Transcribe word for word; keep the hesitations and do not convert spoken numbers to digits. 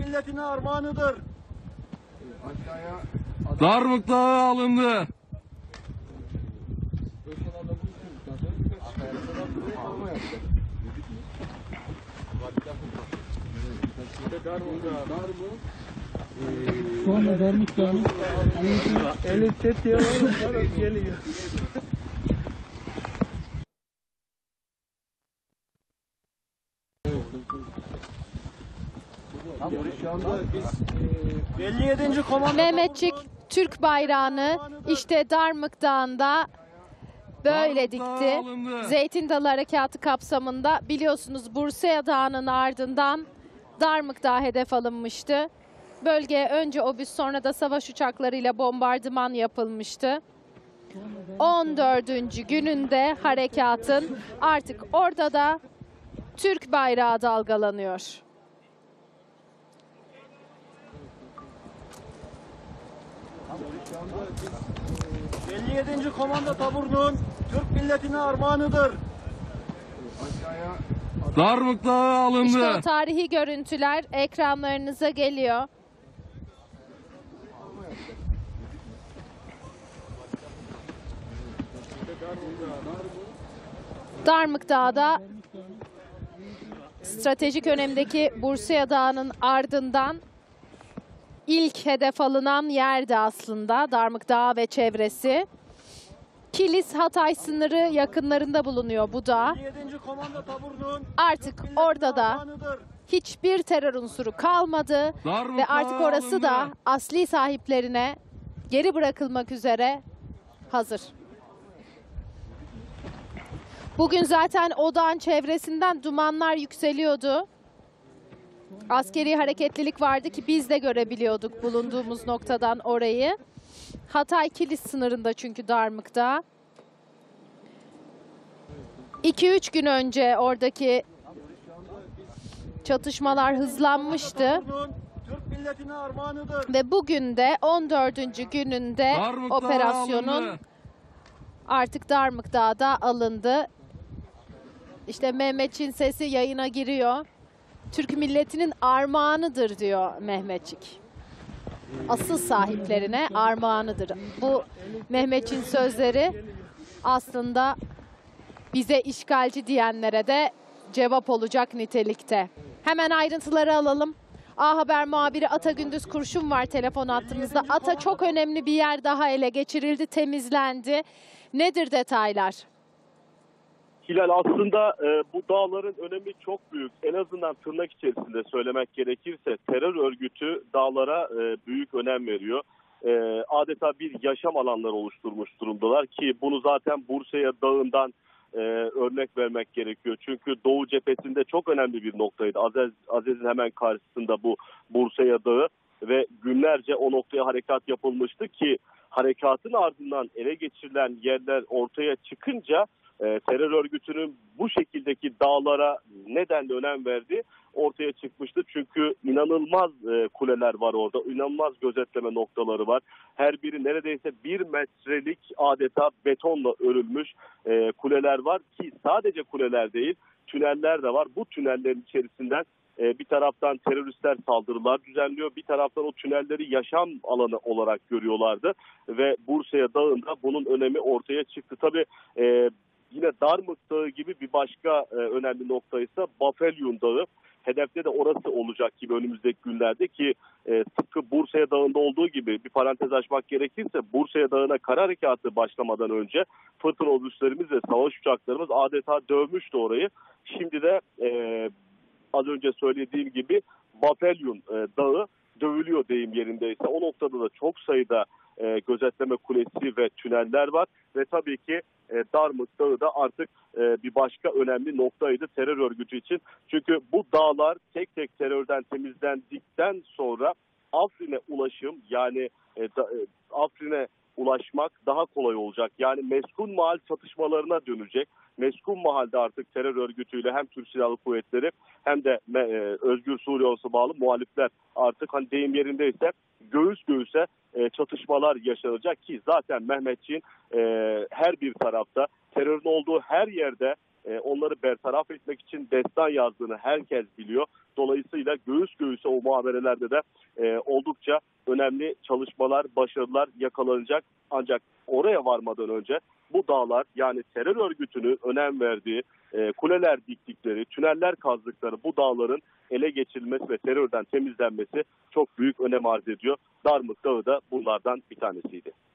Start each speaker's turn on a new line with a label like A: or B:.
A: milletine armağanıdır.
B: Darmık Dağı alındı.
C: Şu anda Darmık Dağı'nın
A: Eli tetiğe var, geliyor. Şu anda biz elli yedinci komando
D: Mehmetçik Türk bayrağını işte Darmık Dağı'nda böyle
B: Darmık
D: dikti.
B: Dağı alındı.
D: Zeytin Dalı Harekatı kapsamında biliyorsunuz Bursa'ya Dağı'nın ardından Darmık Dağı hedef alınmıştı. Bölgeye önce obüs sonra da savaş uçaklarıyla bombardıman yapılmıştı. on dördüncü gününde harekatın artık orada da Türk bayrağı dalgalanıyor.
A: elli yedinci komando taburunun Türk milletine armağanıdır.
B: Darmık Dağı alındı.
D: İşte o tarihi görüntüler ekranlarınıza geliyor. Darmık Dağı'da stratejik önemdeki Bursa'ya Dağı'nın ardından ilk hedef alınan yerde aslında Darmık Dağı ve çevresi. Kilis Hatay sınırı yakınlarında bulunuyor bu dağ.
A: elli yedinci komando taburunun
D: Artık
A: milletine
D: orada da
A: armağanıdır.
D: hiçbir terör unsuru kalmadı
B: Darmık
D: ve artık
B: Dağı
D: orası da
B: alındı.
D: asli sahiplerine geri bırakılmak üzere hazır. Bugün zaten o dağın çevresinden dumanlar yükseliyordu. Askeri hareketlilik vardı ki biz de görebiliyorduk bulunduğumuz noktadan orayı. Hatay Kilis sınırında çünkü Darmık'ta. iki üç gün önce oradaki çatışmalar hızlanmıştı.
A: Taburunun Türk milletine armağanıdır.
D: Ve bugün de on dördüncü gününde
B: Darmık Dağı
D: operasyonun
B: alındı.
D: artık Darmık Dağı'da alındı. İşte Mehmetçik'in sesi yayına giriyor. Türk milletinin armağanıdır diyor Mehmetçik. Asıl sahiplerine armağanıdır. Bu Mehmetçik'in sözleri aslında bize işgalci diyenlere de cevap olacak nitelikte. Hemen ayrıntıları alalım. A Haber muhabiri Ata Gündüz Kurşun var telefon hattımızda. Ata, çok önemli bir yer daha ele geçirildi, temizlendi. Nedir detaylar?
E: Hilal, aslında e, bu dağların önemi çok büyük. En azından tırnak içerisinde söylemek gerekirse terör örgütü dağlara e, büyük önem veriyor. E, adeta bir yaşam alanları oluşturmuş durumdalar ki bunu zaten Bursa'ya Dağı'ndan e, örnek vermek gerekiyor. Çünkü Doğu cephesinde çok önemli bir noktaydı. Aziz, Aziz'in hemen karşısında bu Bursa'ya Dağı ve günlerce o noktaya harekat yapılmıştı ki harekatın ardından ele geçirilen yerler ortaya çıkınca e, terör örgütünün bu şekildeki dağlara neden önem verdiği ortaya çıkmıştı. Çünkü inanılmaz e, kuleler var orada, inanılmaz gözetleme noktaları var. Her biri neredeyse bir metrelik adeta betonla örülmüş e, kuleler var ki sadece kuleler değil, tüneller de var. Bu tünellerin içerisinden e, bir taraftan teröristler saldırılar düzenliyor, bir taraftan o tünelleri yaşam alanı olarak görüyorlardı ve Bursa'ya Dağı'nda bunun önemi ortaya çıktı. Tabii e, yine Darmık Dağı gibi bir başka e, önemli nokta ise Bafelyun Dağı. Hedefte de orası olacak gibi önümüzdeki günlerde ki e, tıpkı Bursa'ya Dağı'nda olduğu gibi bir parantez açmak gerekirse Bursa'ya Dağı'na kara harekatı başlamadan önce fırtına obüslerimiz ve savaş uçaklarımız adeta dövmüştü orayı. Şimdi de e, az önce söylediğim gibi Bafelyun e, Dağı dövülüyor deyim yerindeyse. O noktada da çok sayıda e, gözetleme kulesi ve tüneller var ve tabii ki e, Darmık Dağı da artık e, bir başka önemli noktaydı terör örgütü için. Çünkü bu dağlar tek tek terörden temizlendikten sonra Afrin'e ulaşım yani e, da, e, Afrin'e ulaşmak daha kolay olacak. Yani meskun mahal çatışmalarına dönecek. Meskun mahalde artık terör örgütüyle hem Türk Silahlı Kuvvetleri hem de e, Özgür Suriye Ordusu'na bağlı muhalifler artık hani deyim yerindeyse göğüs göğüse e, çatışmalar yaşanacak ki zaten Mehmetçik'in e, her bir tarafta terörün olduğu her yerde e, onları bertaraf etmek için destan yazdığını herkes biliyor. Dolayısıyla göğüs göğüse o muhaberelerde de e, oldukça önemli çalışmalar, başarılar yakalanacak. Ancak oraya varmadan önce bu dağlar, yani terör örgütünün önem verdiği, e, kuleler diktikleri, tüneller kazdıkları bu dağların ele geçirilmesi ve terörden temizlenmesi çok büyük önem arz ediyor. Darmık Dağı da bunlardan bir tanesiydi.